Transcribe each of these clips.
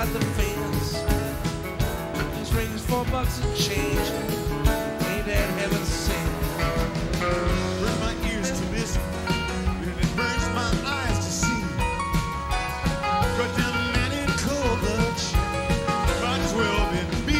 outside the fence. These rings $4 and change. Ain't that heaven sent? Burn my ears to listen, and it burns my eyes to see. Got down a man in cold blood, might as well been me.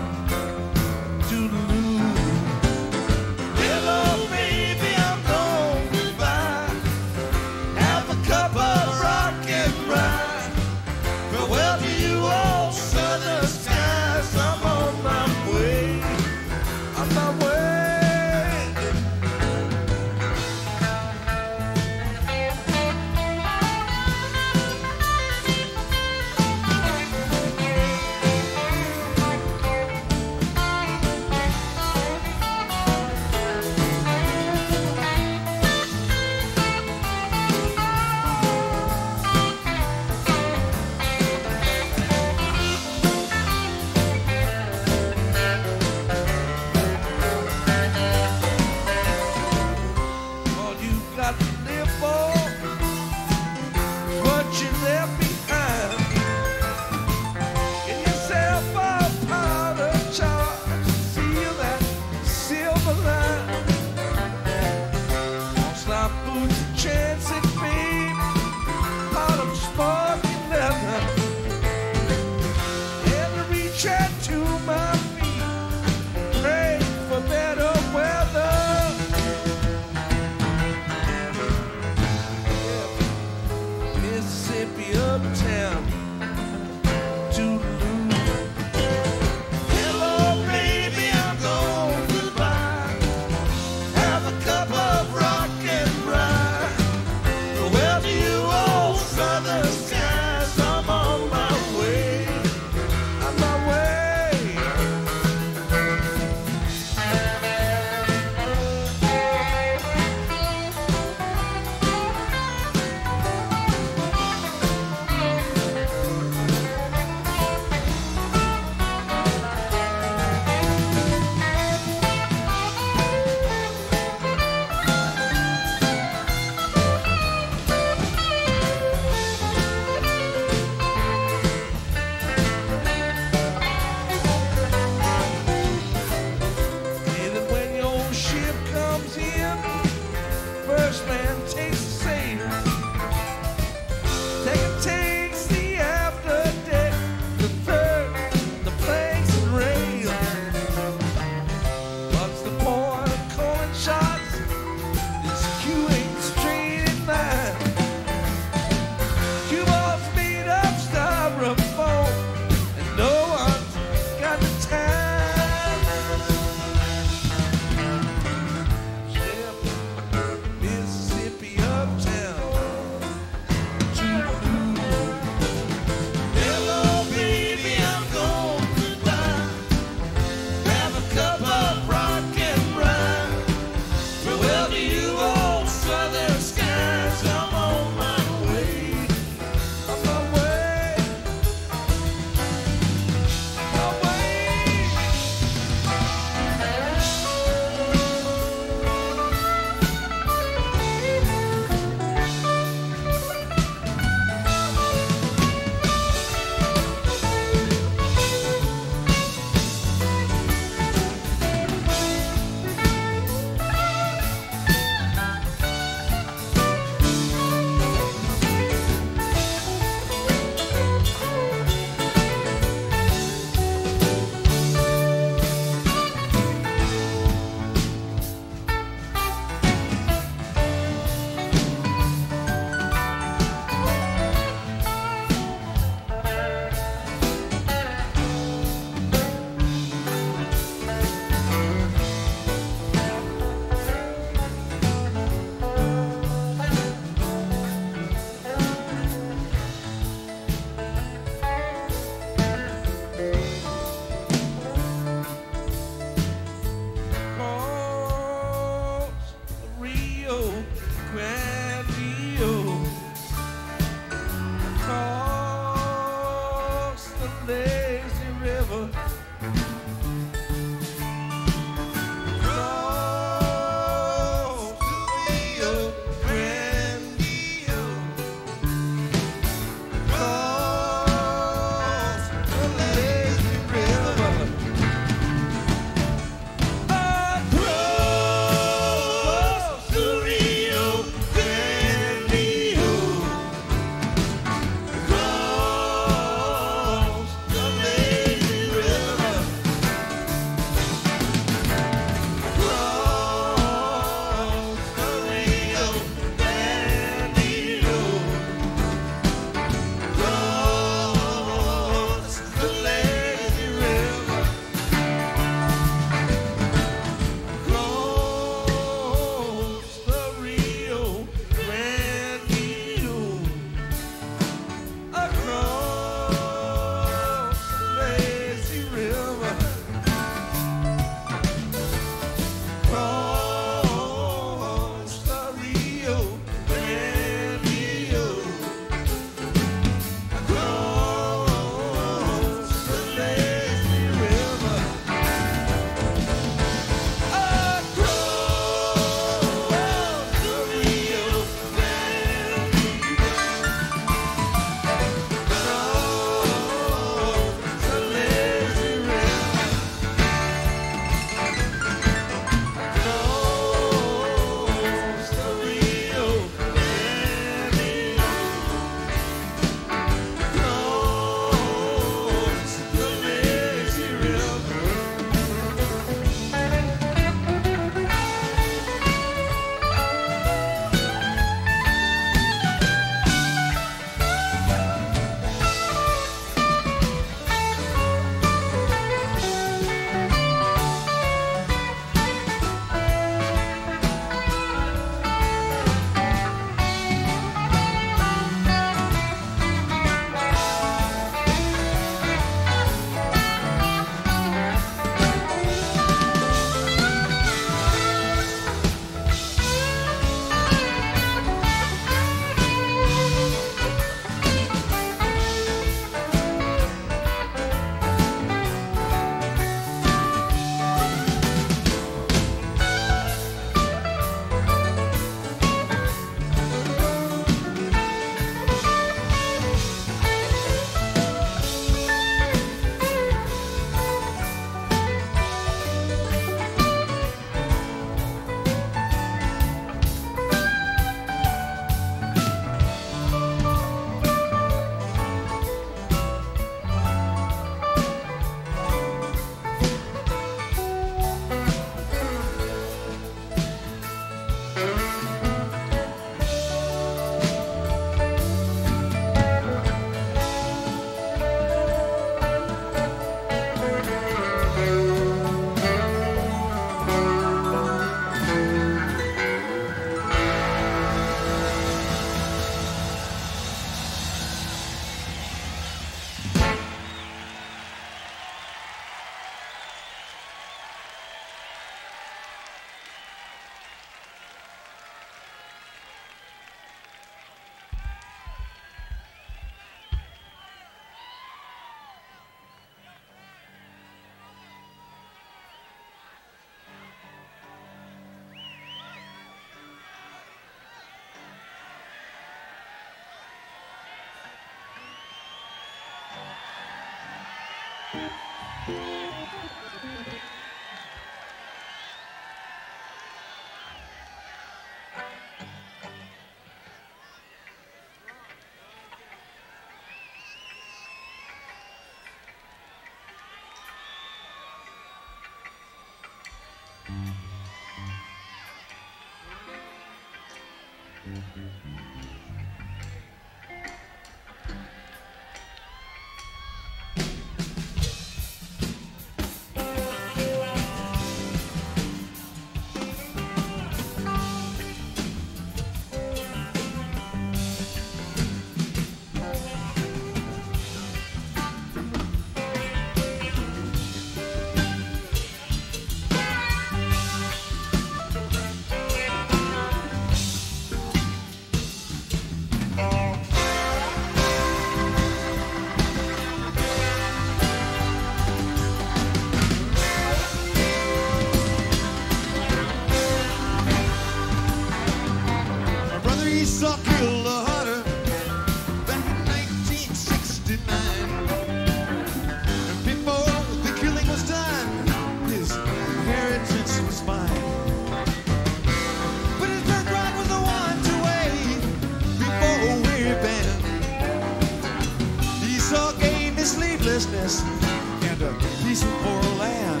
And a piece of foreign land.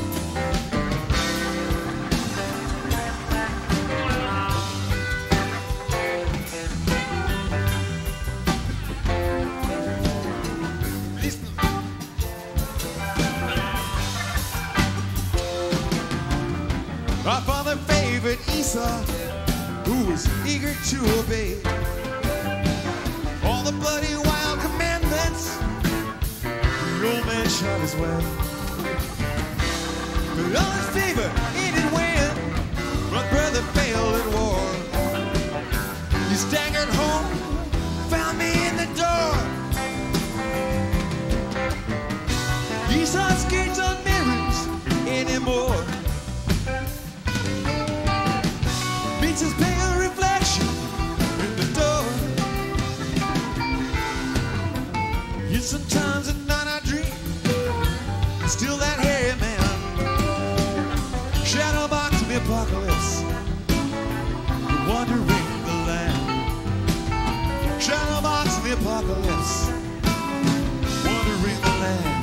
My father favored Esau, who was eager to obey all the bloody wild commandments. The old man shot his way, but all his favor he didn't win. My brother failed at war. He staggered home, found me in the door. Esau skates on mirrors anymore. Meets his pale reflection in the door. Yet sometimes at night I dream, still that hairy man, shadow box of the apocalypse, wandering the land. Shadow box of the apocalypse, wandering the land.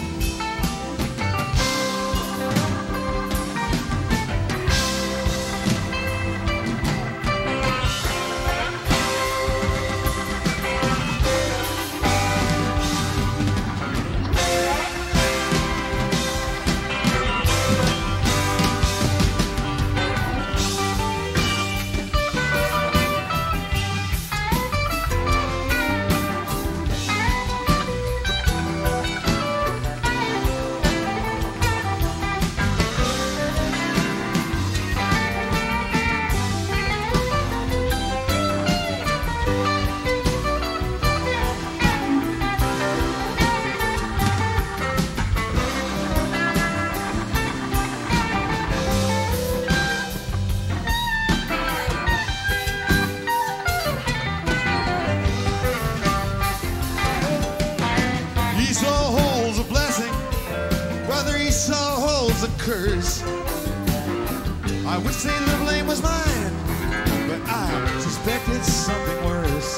Curse. I would say the blame was mine, but I suspected something worse.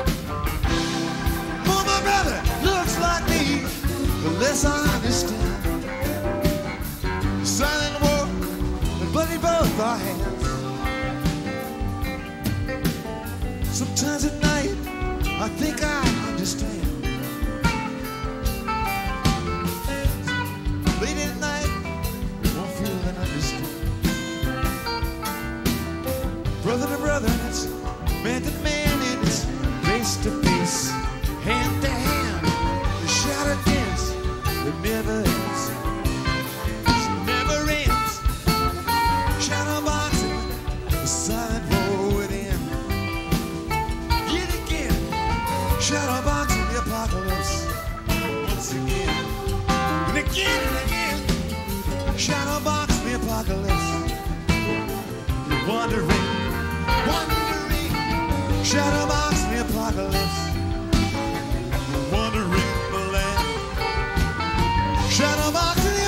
For my brother looks like me, the less I understand. The silent war, the bloody both our hands. Sometimes at night, I think I understand. Late at night, brother to brother, it's man to man, and it's face to face, hand to hand. The shadow dance that never ends. It never ends. Shadow boxing, the silent war within. Yet again, shadow boxing the apocalypse. Once again, and again and again, shadow boxing the apocalypse. You're wandering. Shadow box the apocalypse, wandering the land. Shadow box the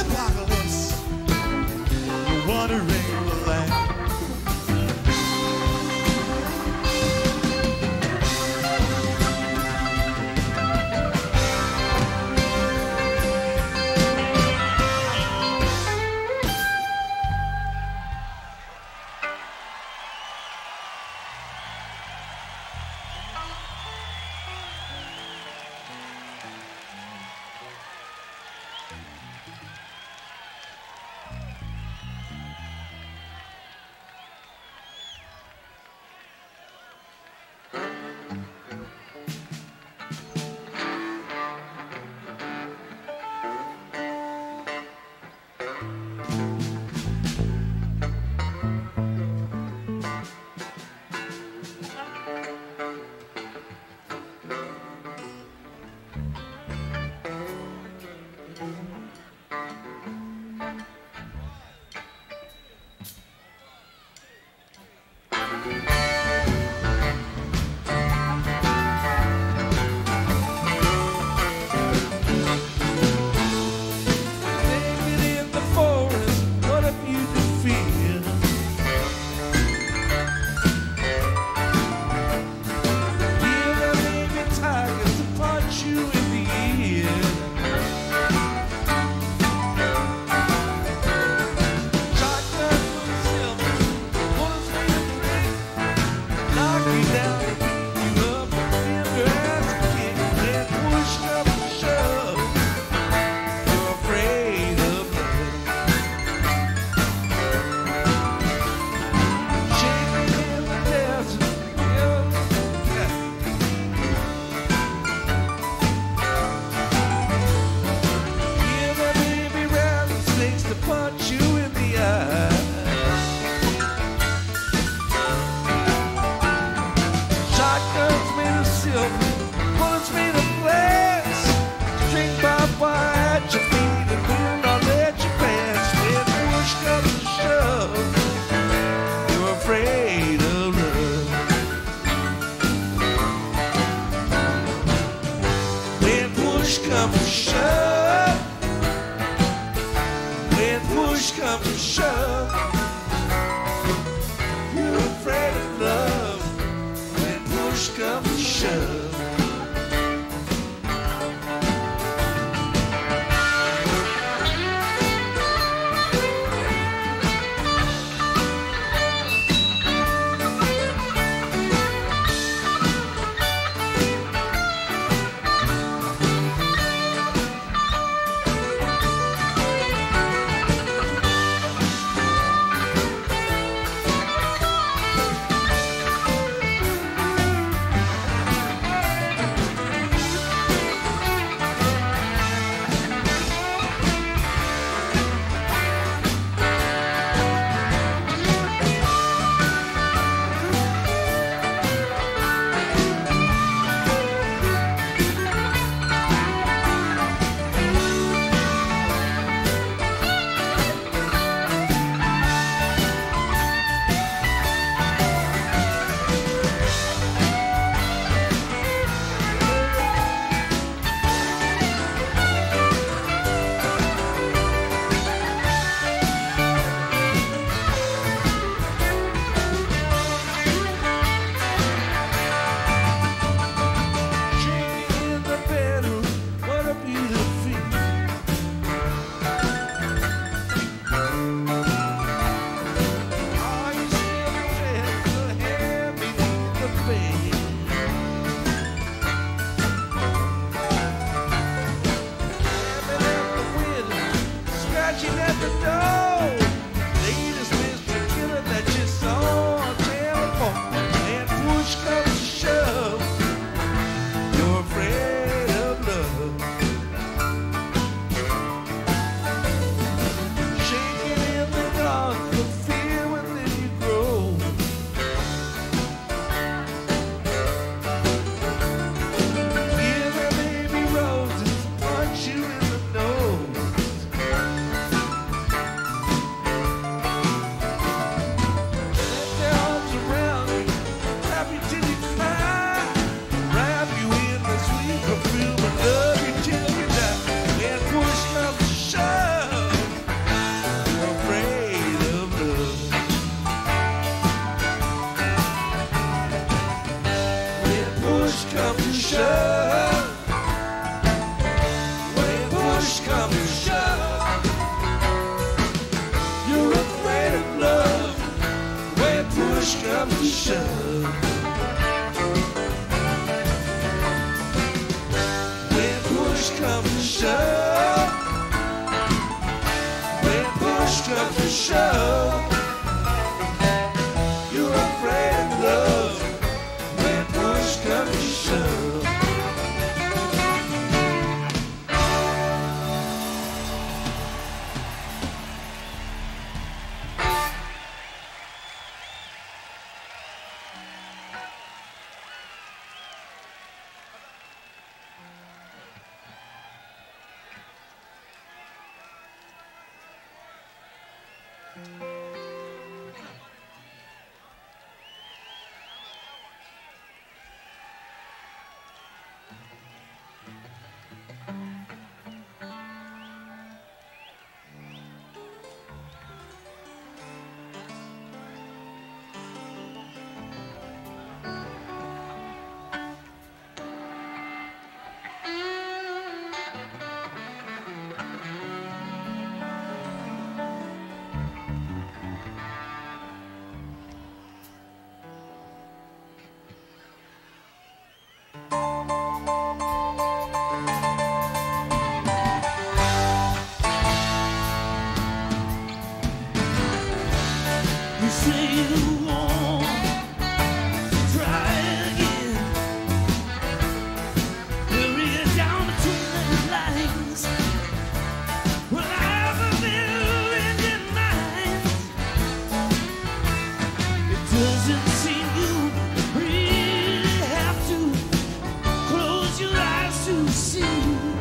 to see.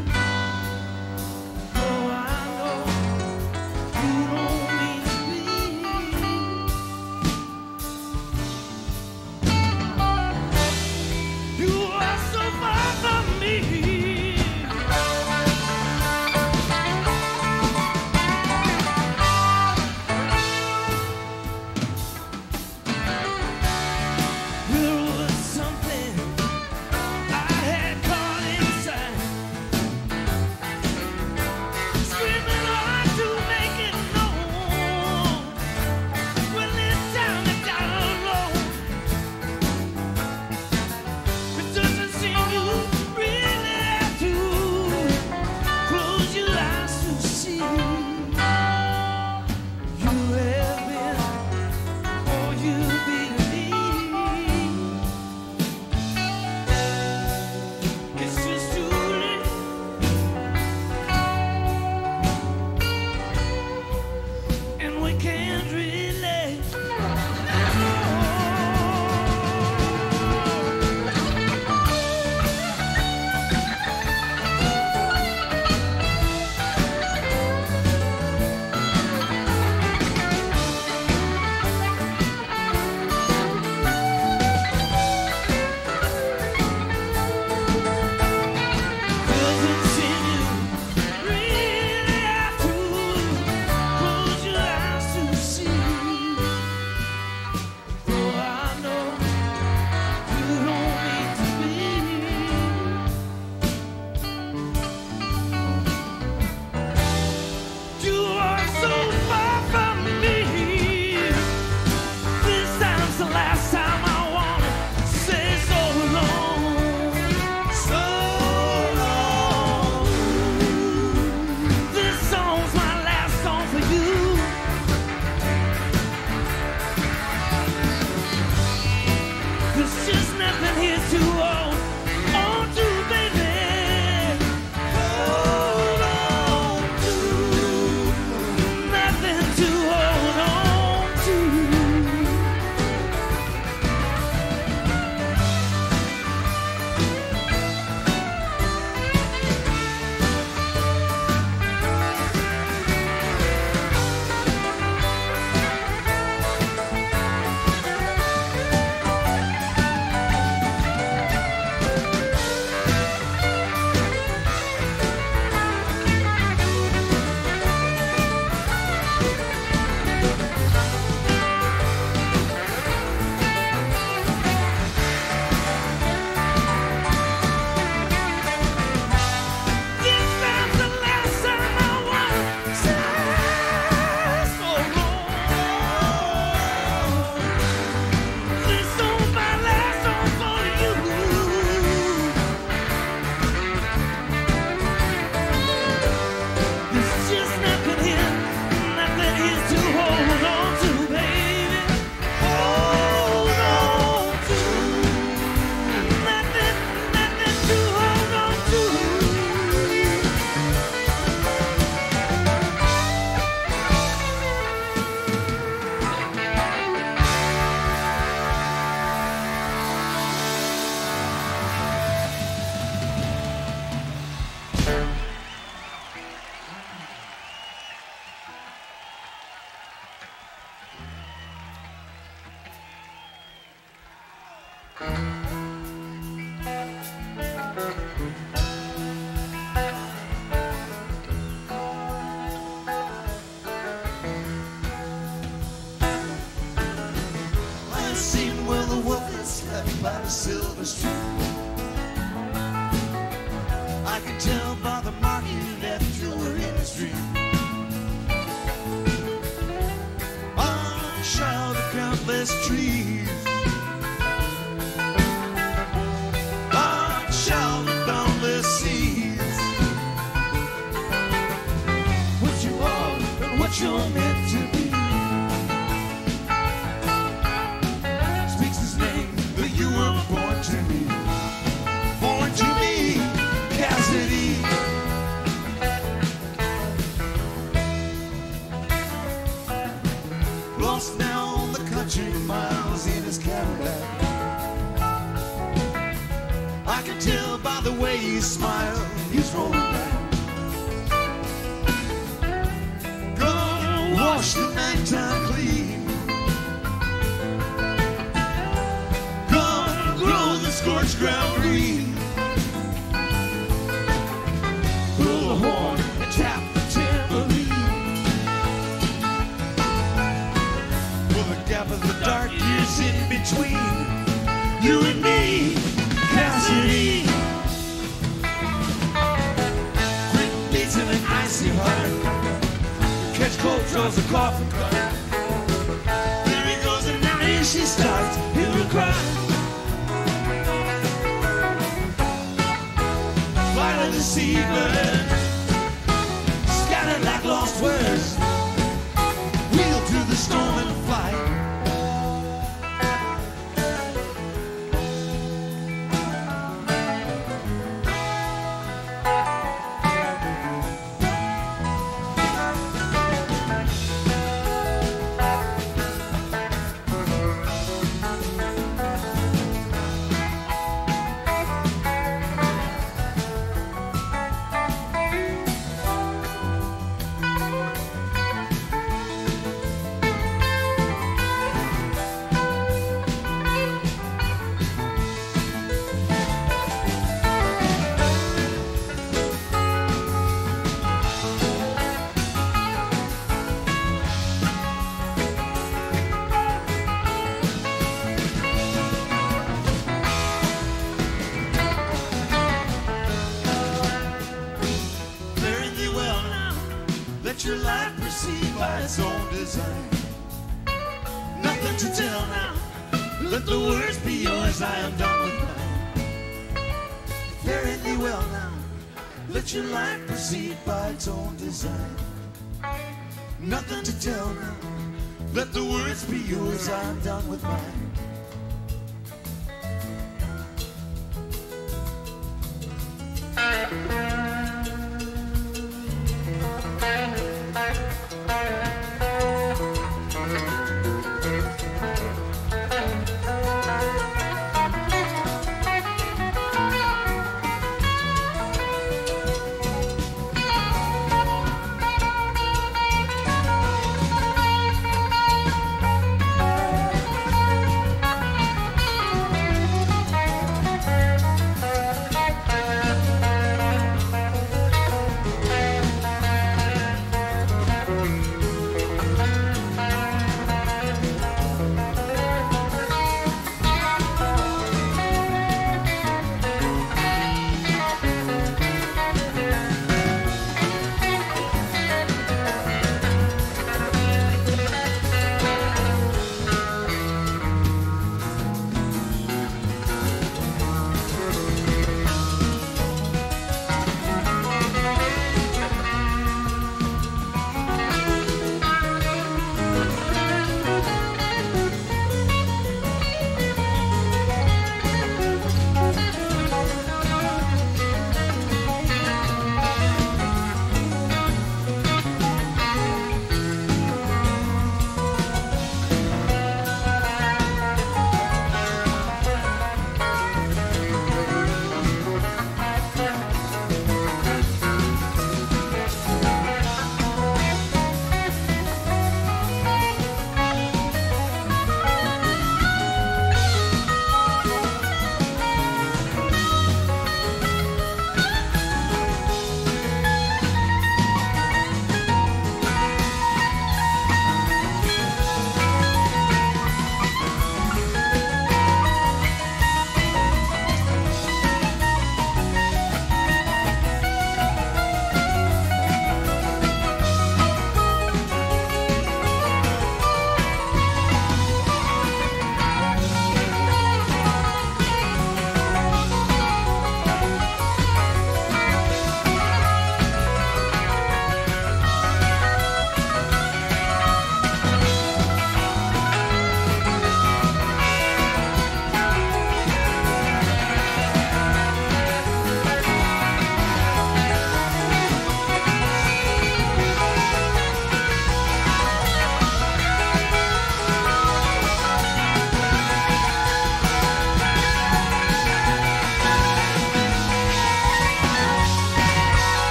Oh, I know you don't mean to be. You are so far from me. There was something I had caught inside. see his smile, he's rolling down. Gonna wash the nighttime clean. Gonna grow the scorched ground green. Pull the horn and tap the tambourine. For the gap of the dark years in between you and me, Cassidy. Quick beats in an icy heart. Catch cold, draws a coffin cart. There he goes, and now here she starts. Hear her cry. Fly the seabird, scattered like lost words. Wheel through the storm and flight. Let your life proceed by its own design. Nothing to tell now. Let the words be yours. I am done with mine. Fare thee well now. Let your life proceed by its own design. Nothing to tell now. Let the words be yours. I am done with mine.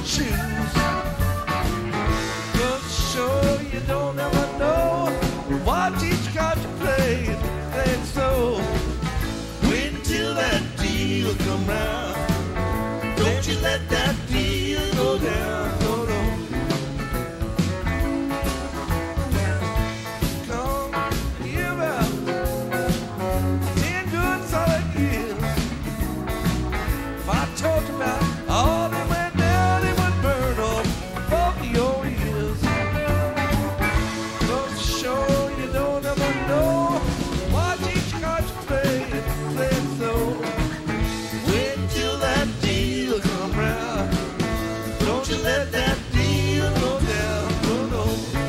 choose. But sure you don't ever know what each card you play, and so wait until that deal come round. Don't you let that deal go down, no, no. Come here out 10 good solid years. If I told you about all that went down, it would burn off both of your ears. But sure you don't ever know what each card you play, so wait till that deal come round. Don't you let that deal go down, no, no.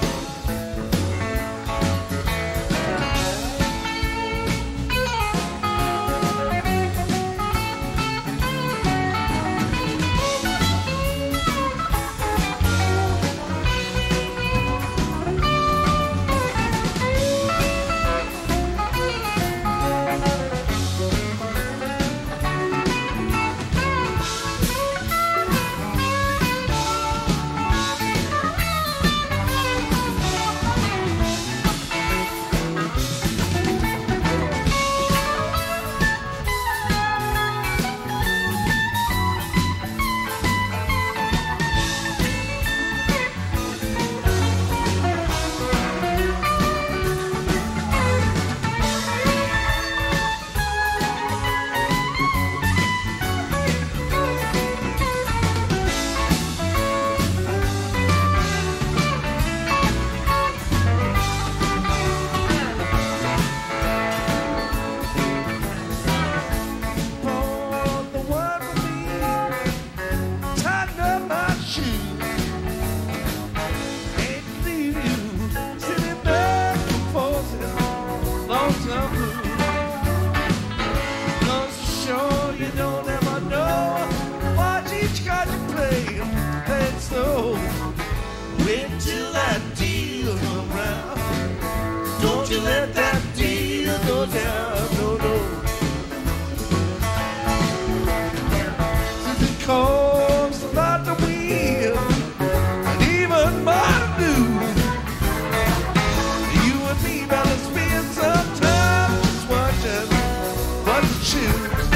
Wait till that deal come round. Don't you let that deal go down, no, no. Since it costs a lot to win, and even more to lose, you and me better spend some time just watching what you choose.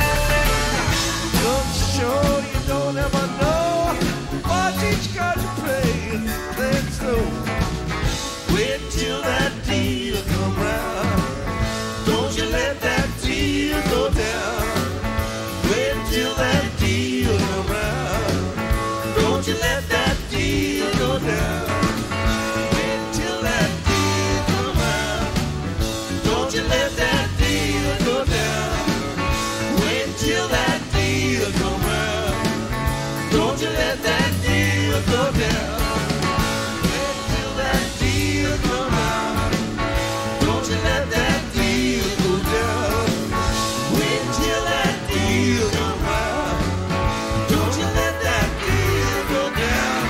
Don't show you don't ever know what each card you play, play slow. Wait till that deal come round. Don't you let that deal go down. Wait till that deal come round. Don't you let that deal go down. Wait till that deal come round. Don't you let that deal go down. Wait till that deal come round. Don't you let that deal go down. Wait till that deal come round. Don't you let that deal go down. Wait till that deal come round. Don't you let that deal go down.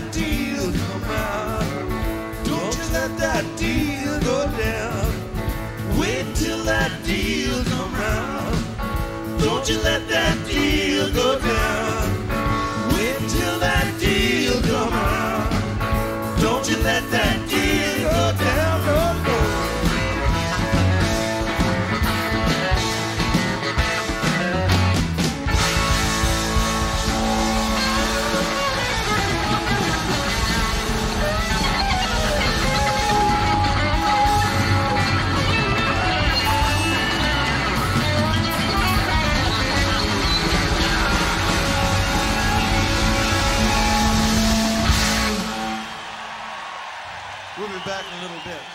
that deal come out. Don't you let that deal go down. Wait till that deal come round. Don't you let that deal go down. Wait till that deal come round. Don't you let that deal go down. No, no. We'll be back in a little bit.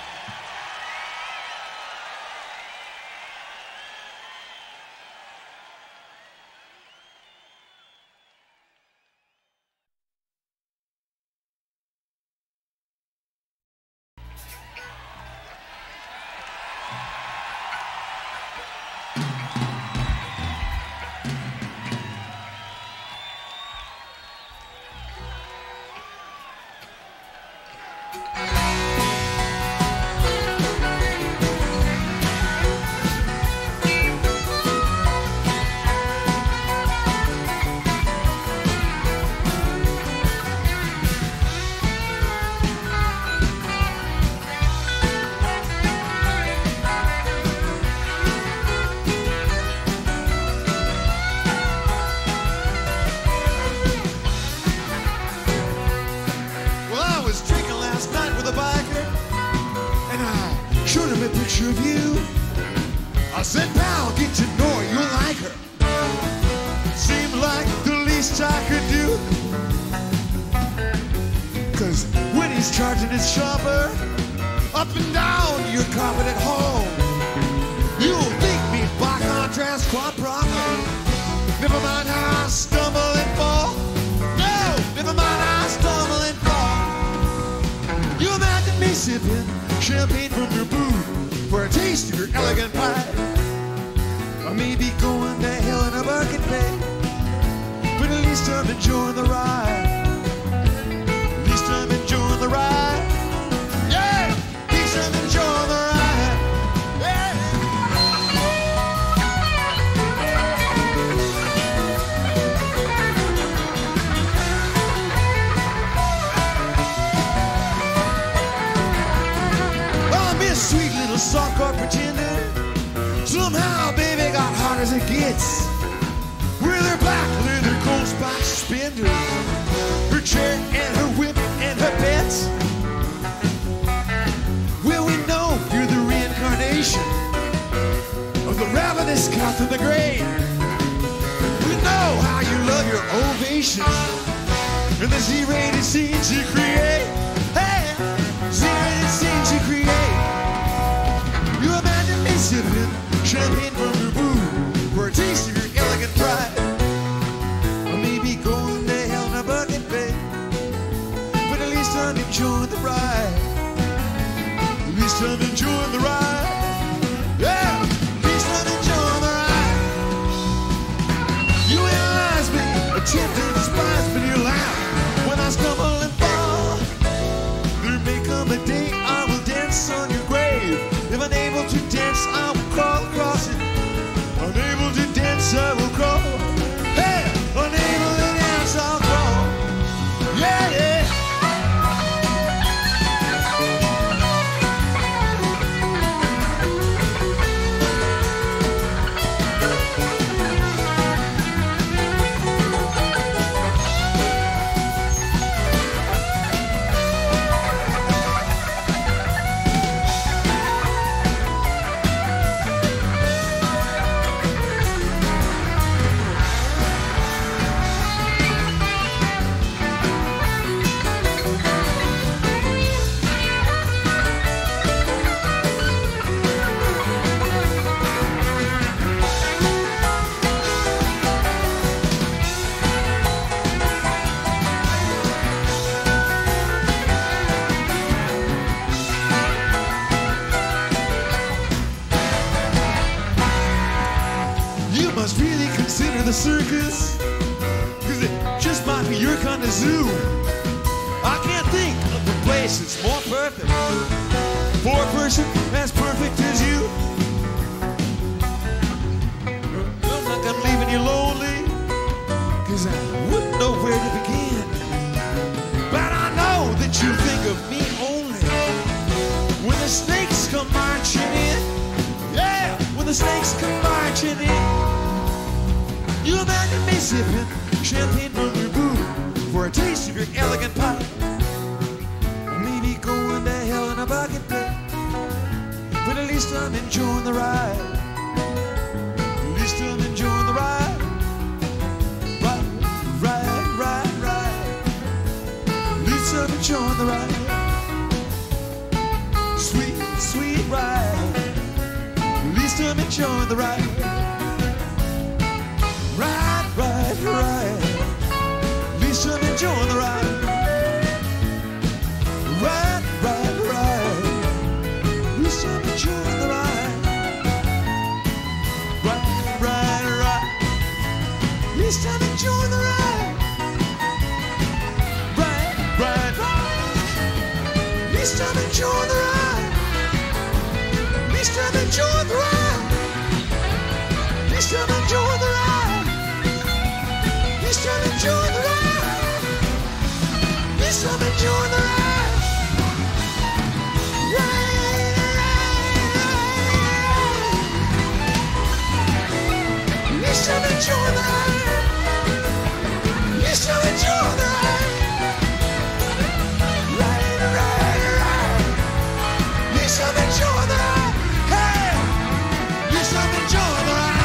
Of you, I said, pal, get to know her, you'll like her. Seemed like the least I could do. Cause when he's charging his chopper up and down your carpet at home, you'll think me by contrast quite proper. Never mind how I stumble and fall. No, never mind how I stumble and fall. You imagine me sipping champagne from your booth for a taste of your elegant pie. Or maybe going to hell in a bucket bag. But at least I'm enjoying the ride. At least I'm enjoying the ride. Yeah! At least I'm enjoying the ride. Yeah! Oh, Miss Sweet Little Soft-core pretender. Somehow, baby, got hard as it gets. With her black leather gold spike suspenders, her chair and her whip and her pets. Well, we know you're the reincarnation of the ravenous cat in the grave. We know how you love your ovations and the Z-rated scenes you create. Hey, Z-rated scenes you create. You imagine me sipping champagne from your booth for a taste of your elegant pride. Or maybe going to hell in a bucket bag. But at least I'm enjoying the ride. At least I'm enjoying the ride. Yeah! At least I'm enjoying the ride. You analyze me, attempt to despise me, you laugh when I stumble and fall. There may come a day I will dance on your grave. If unable to dance, I will crawl across it. Unable to dance, I will crawl. Hey! Unable to dance, I'll crawl. Yeah, yeah! The circus, cause it just might be your kind of zoo. person as perfect as you. I'm not gonna leave you lonely, 'cause I wouldn't know where to begin. But I know that you think of me only when the snakes come marching in. Yeah, when the snakes come marching in. You imagine me sipping champagne from your booth for a taste of your elegant pie. Maybe going to hell in a bucket, but at least I'm enjoying the ride. At least I'm enjoying the ride. Ride, ride, ride, ride. At least I'm enjoying the ride. Sweet, sweet ride. At least I'm enjoying the ride. Ride, ride, ride. At least I'm enjoying the ride. Ride, ride, ride. At least I'm enjoying the ride. Ride, ride, ride. At least I'm enjoying the ride. Ride, ride, ride. At least I'm enjoying the ride. At least I'm enjoying the ride. At least I'm enjoying the ride. At least I'm enjoying the ride. At least I'm enjoying the ride. At least I'm enjoying the ride. At least I'm enjoying the ride. Ride, ride, ride. At least I'm enjoying the ride. Hey! At least I'm enjoying the ride.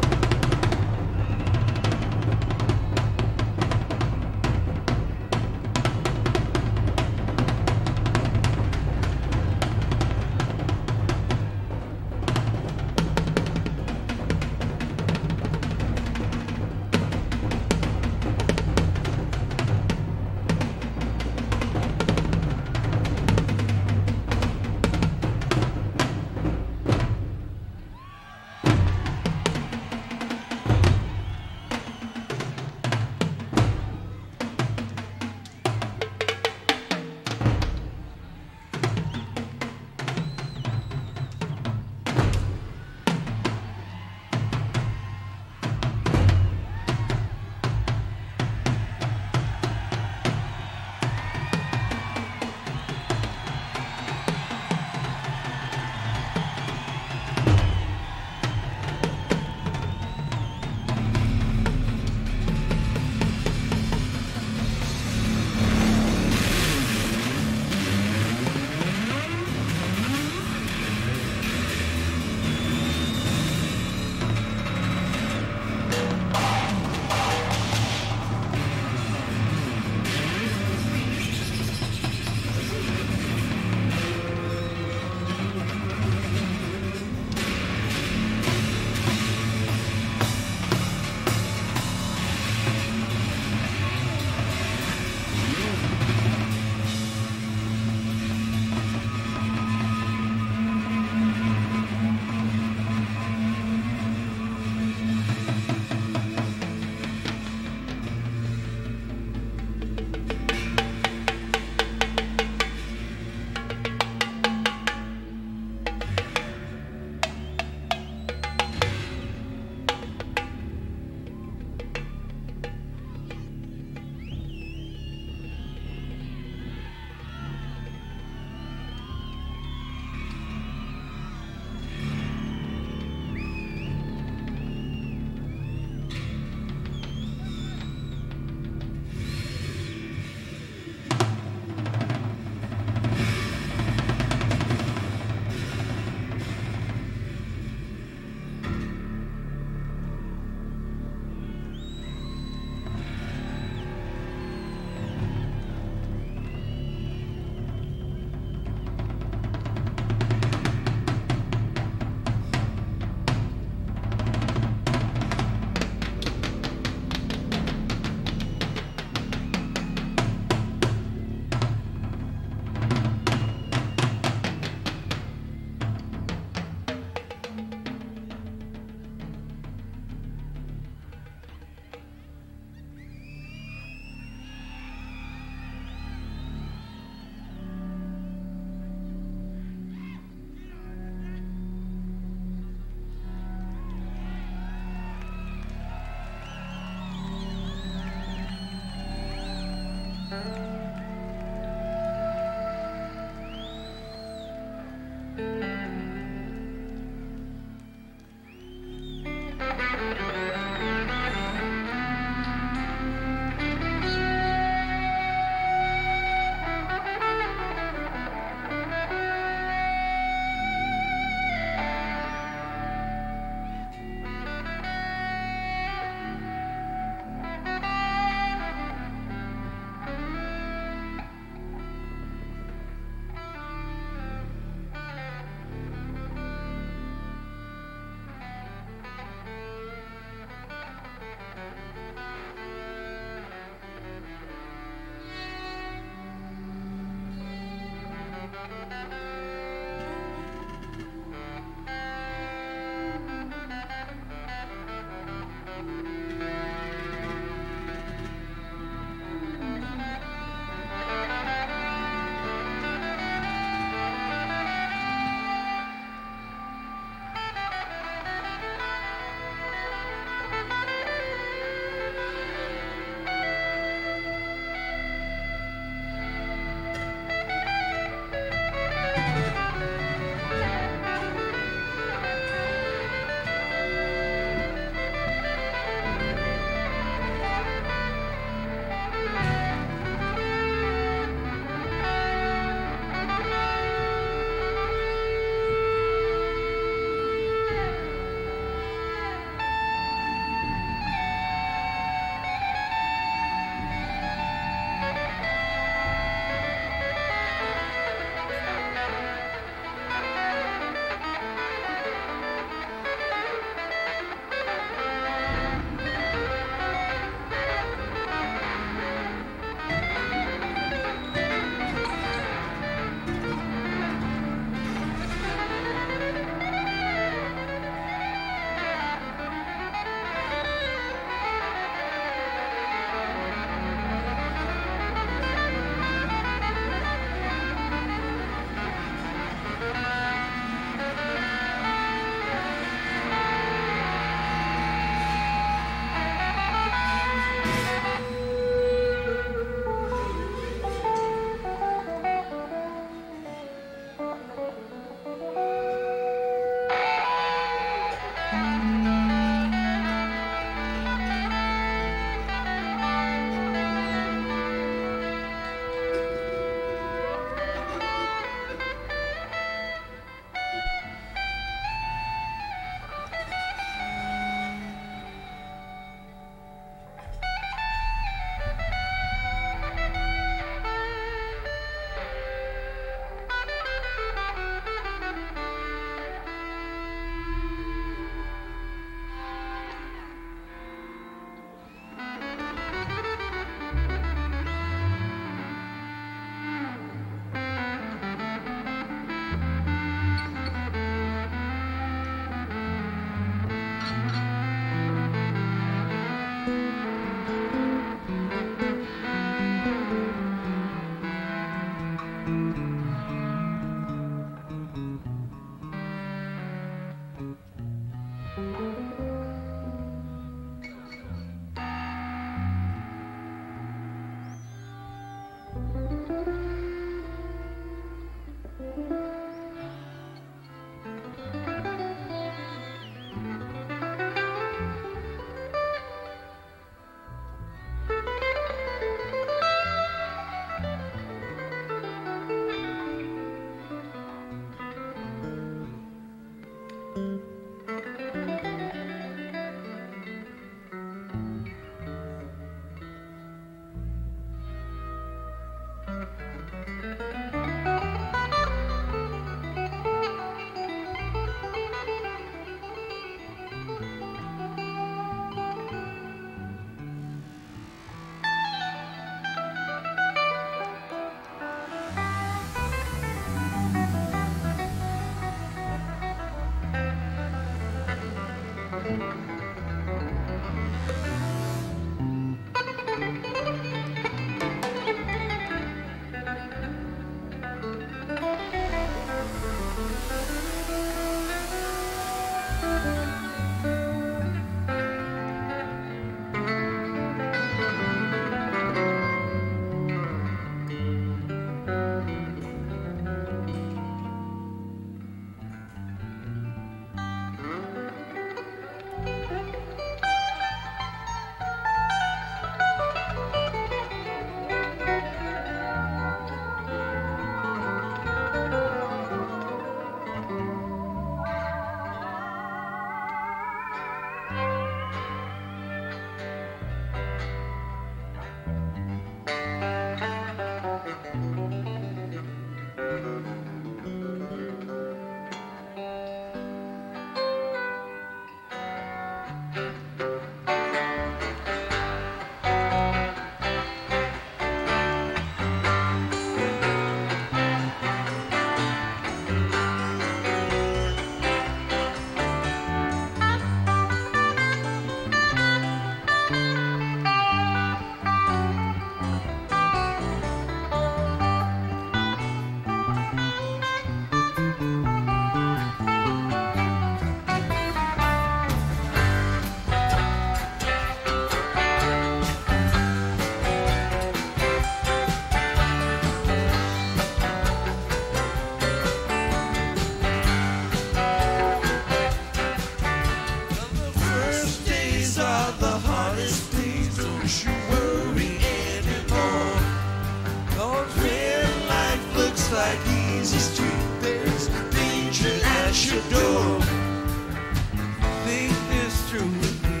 busy street, there's danger at your door. Think this through with me.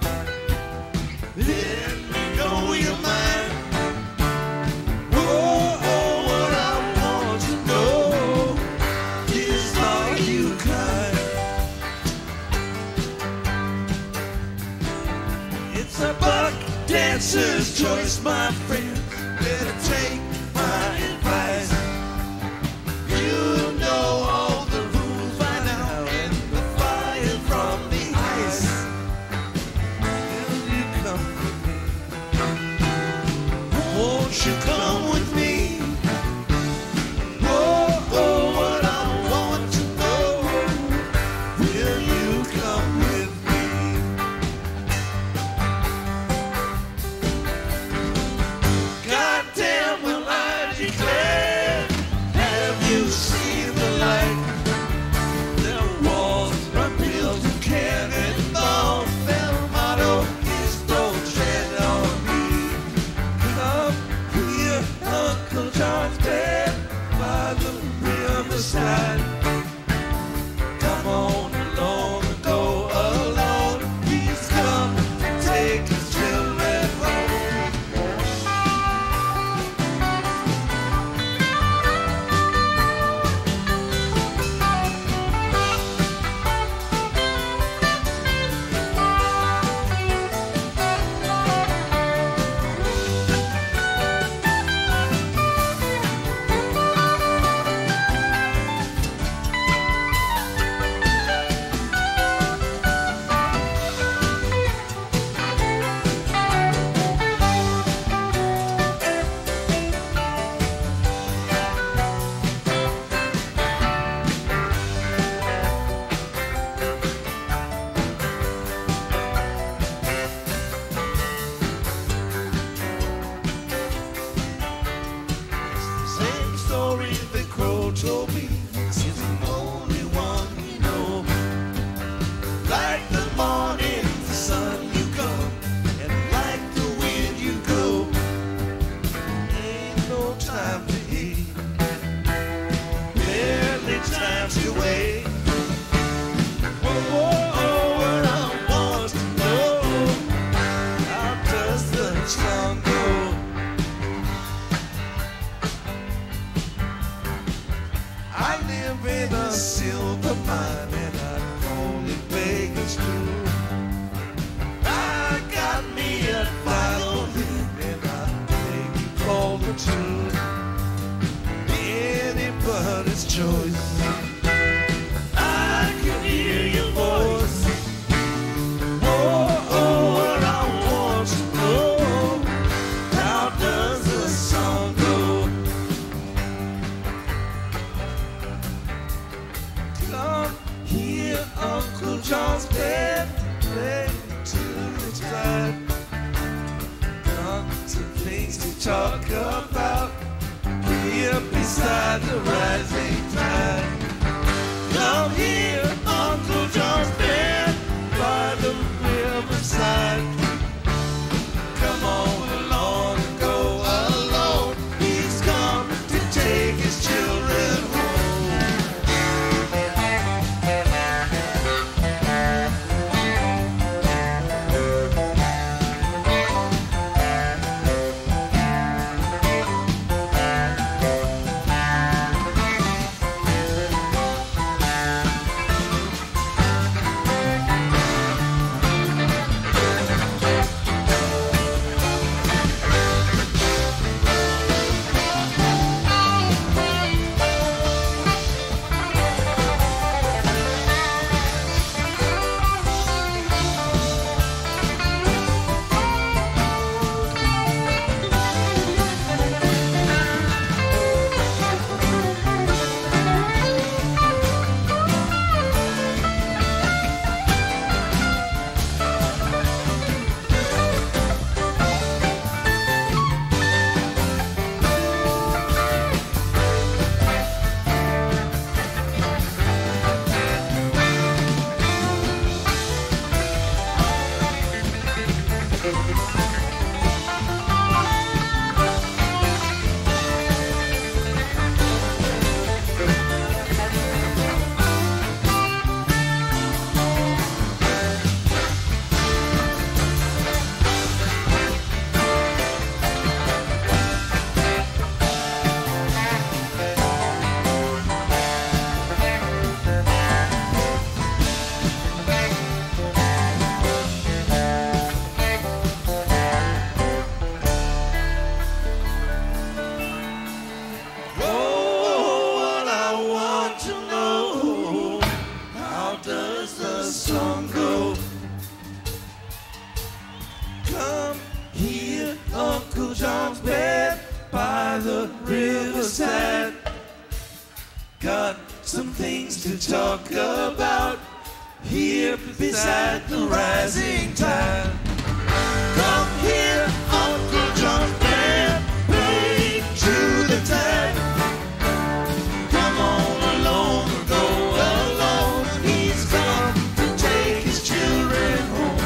Let me know your mind. Whoa, what I want to know is, are you kind? It's a buck dancer's choice, my friend. Better take my advice. You know all the rules by now, and the fire from the ice. Will you come with me? Won't you come with me? Whoa, what I want to know. Will you come with me? Goddamn, will I to talk about here beside the rising tide. Come here, Uncle John's band, play to the tide. Come on along, go along. He's come to take his children home.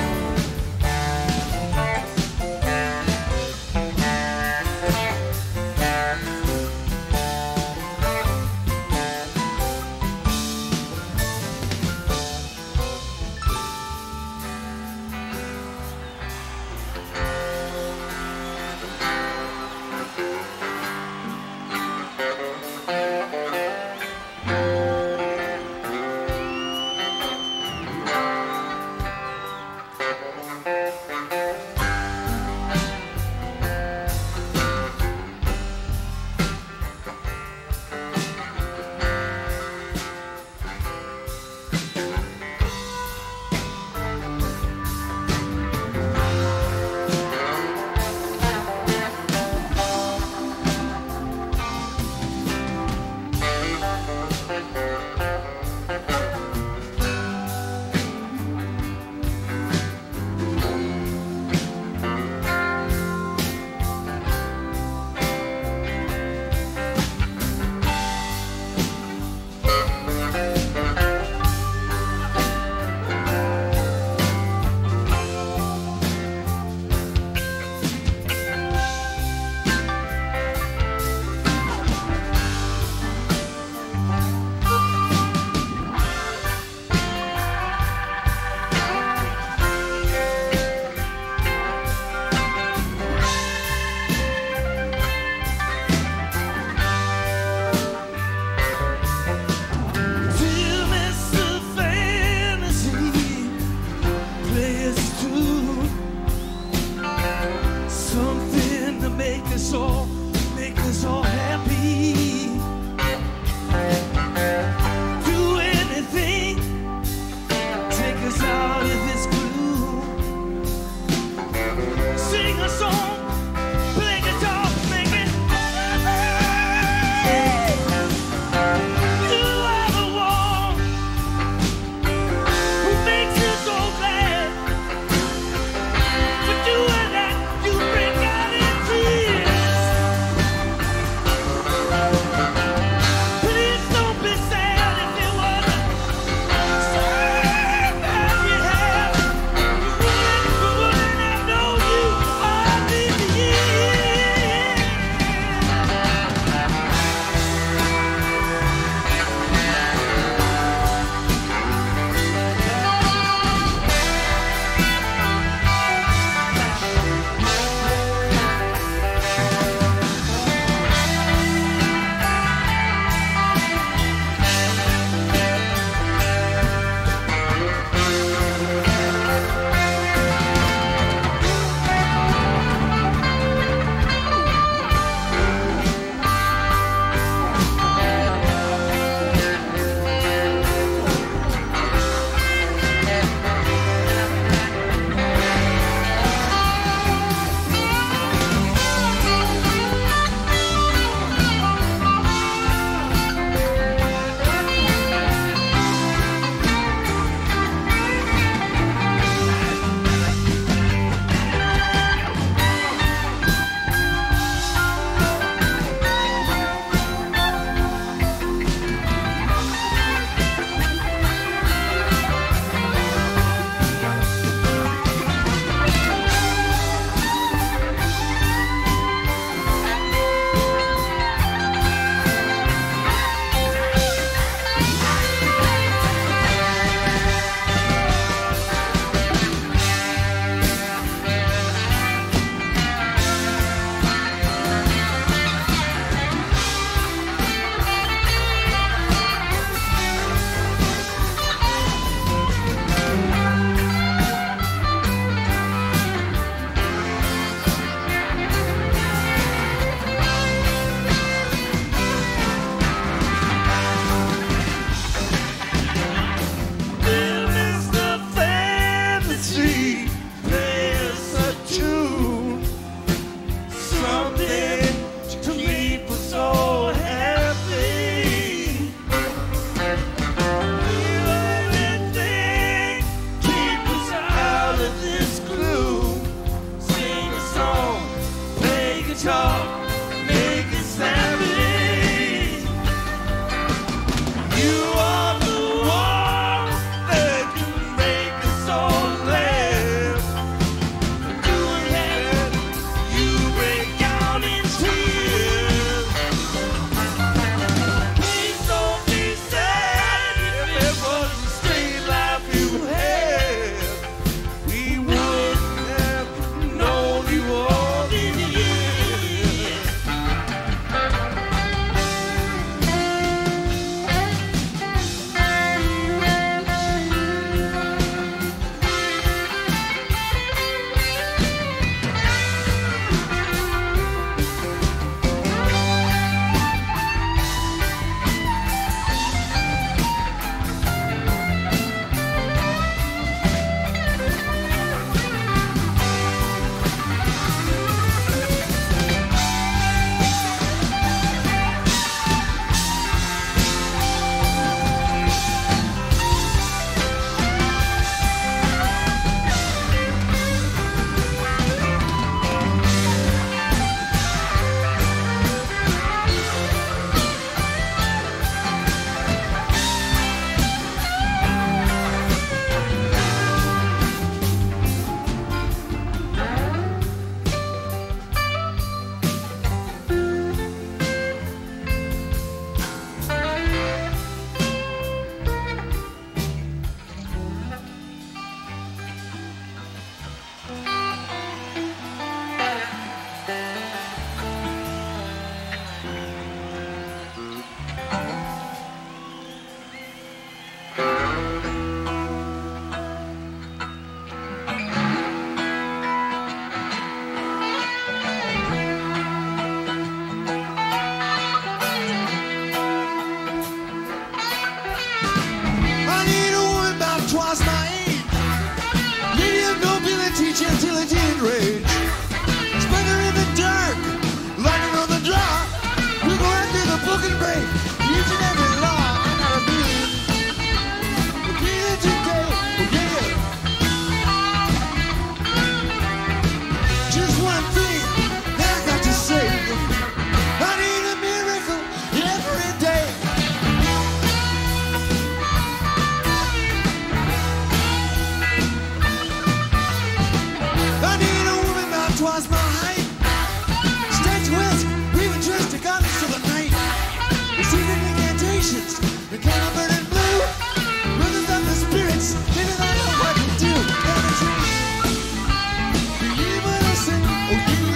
twice my height. Statuettes, weaving dressed to goddess of the night. Receiving incantations, the kind of burning blue. Brothers of the spirits, living on the what to do. Down the tree. Believe what I say, oh yeah.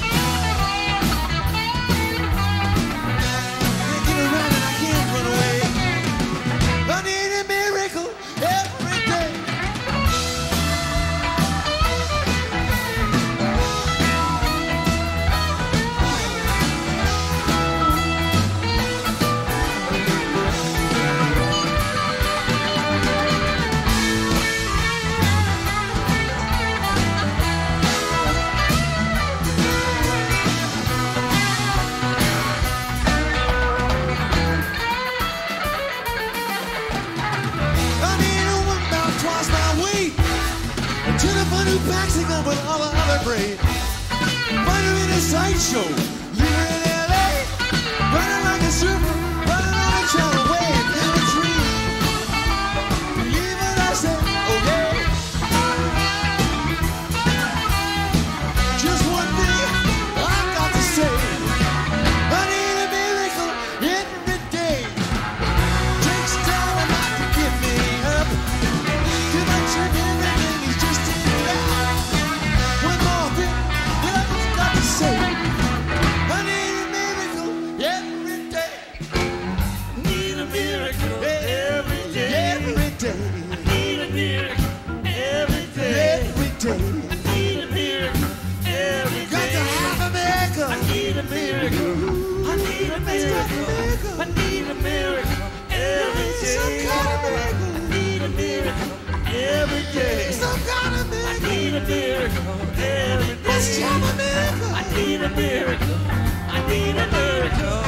Can't get around and I can't run away. I need a miracle every day. Who packs it up with all the other grade? Find her in a sideshow, leave her in LA. Running like a surfer, running on a travel wave in a tree. Believe what I say, oh yeah. Just one thing I've got to say. I need a miracle every day. Takes time not to get me up. Too much of everything is just a one more thing that I've got to say. I need a miracle every day. Need a miracle every day. Every day. Need a miracle every day. Every day. Need a miracle every day. Got to have a miracle. I need a miracle. I need a miracle. I need a miracle every day. Some kind of miracle. I need a miracle every day. Some kind of miracle. I need a miracle every day. Let's have a miracle. I need a miracle. I need a miracle.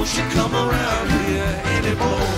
don't you come around here anymore.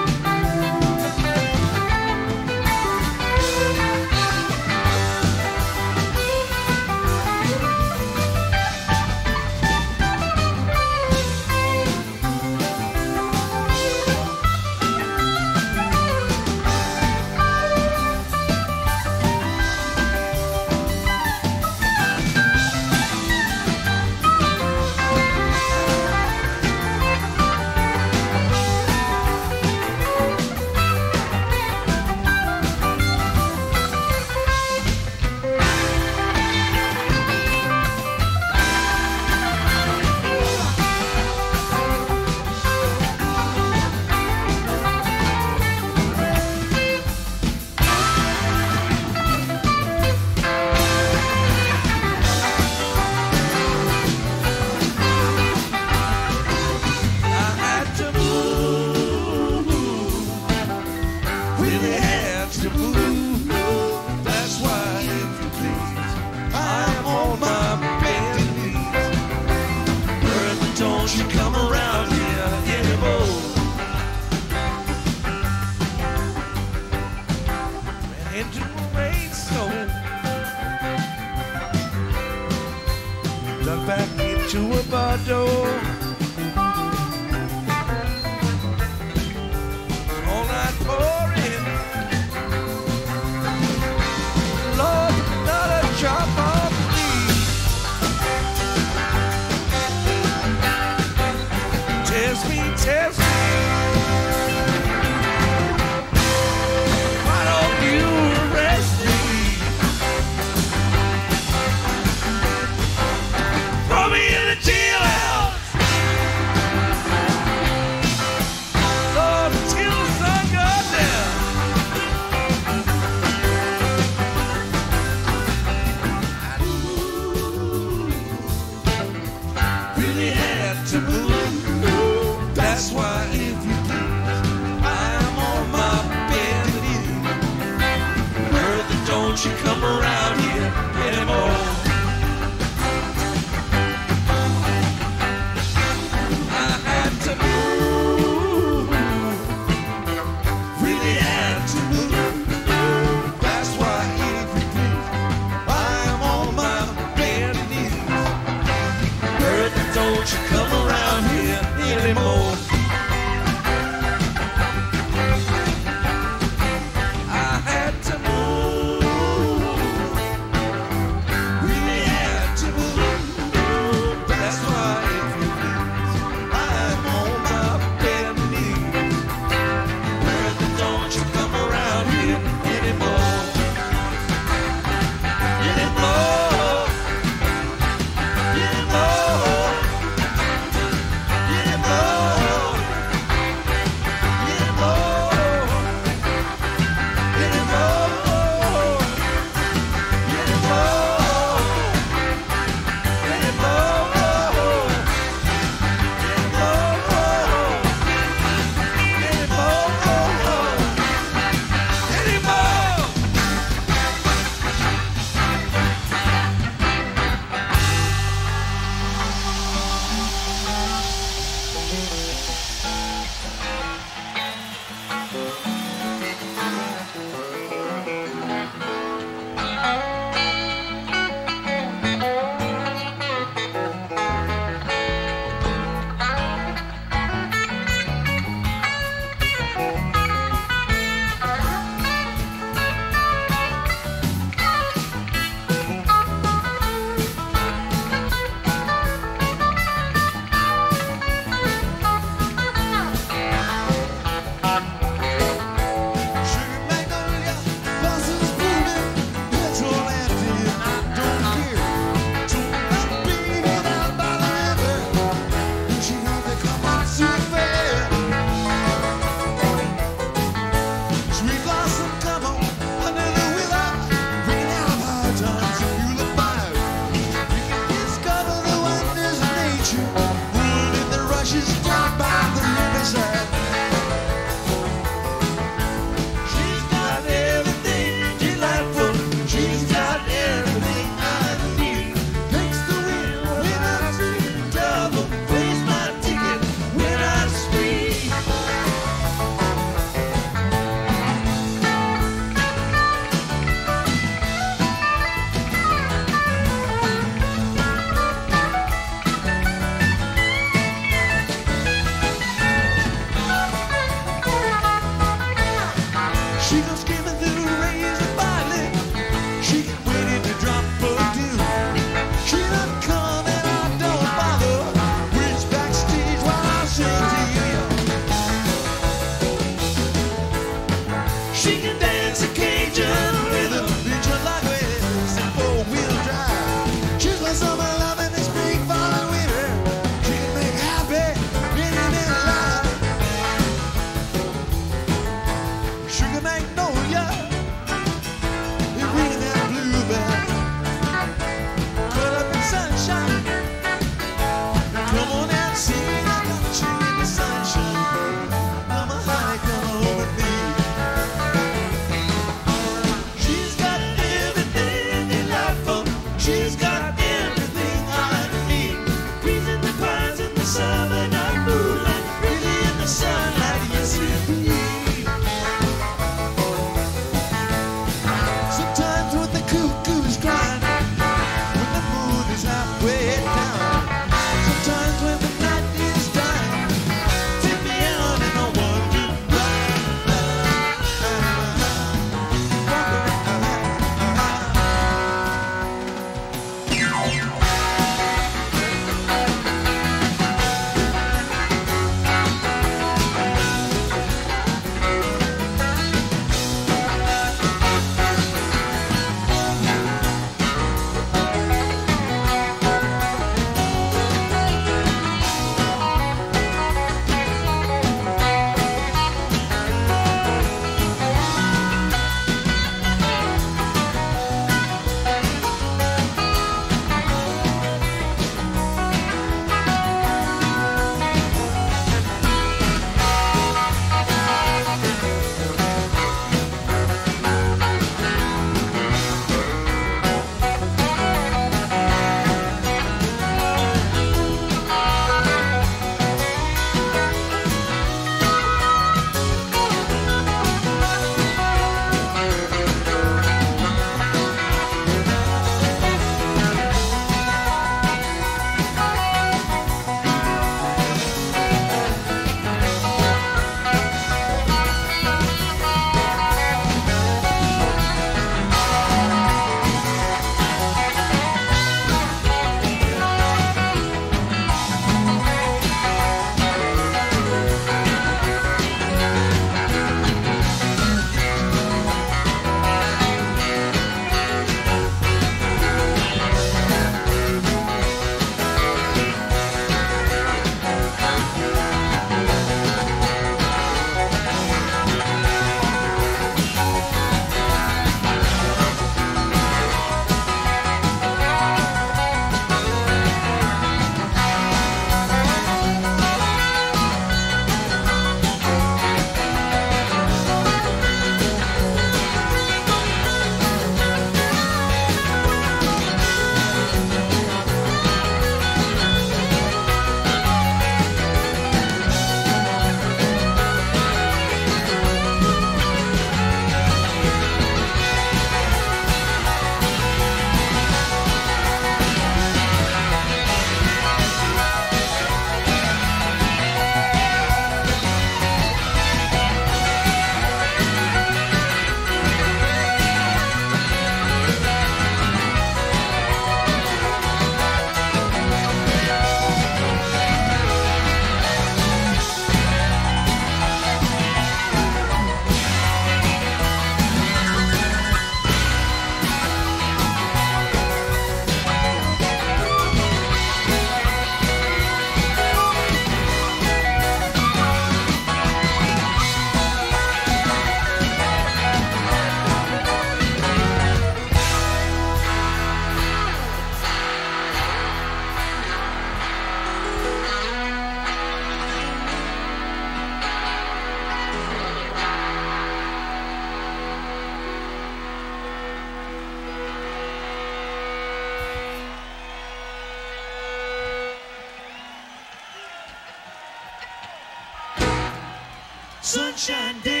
sunshine day.